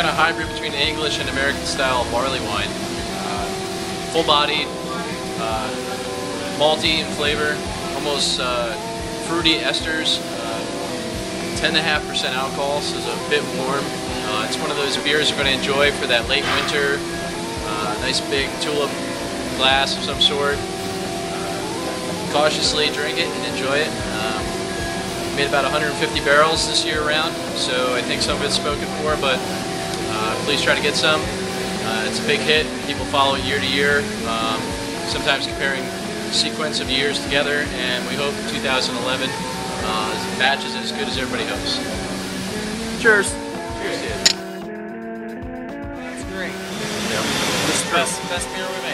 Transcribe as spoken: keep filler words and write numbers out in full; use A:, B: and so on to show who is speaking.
A: of hybrid between English and American style barley wine. Uh, full-bodied, uh, malty in flavor, almost uh, fruity esters, uh, ten point five percent alcohol, so it's a bit warm. Uh, it's one of those beers you're going to enjoy for that late winter. Uh, nice big tulip glass of some sort. Uh, cautiously drink it and enjoy it. Um, made about one hundred fifty barrels this year around, so I think some of it's spoken for, but uh, please try to get some. Uh, it's a big hit. People follow it year to year, um, sometimes comparing sequence of years together, and we hope two thousand eleven uh, matches as good as everybody hopes.
B: Cheers.
A: Cheers, dude.
C: That's great.
A: Yeah.
C: This is the best, best beer we've had.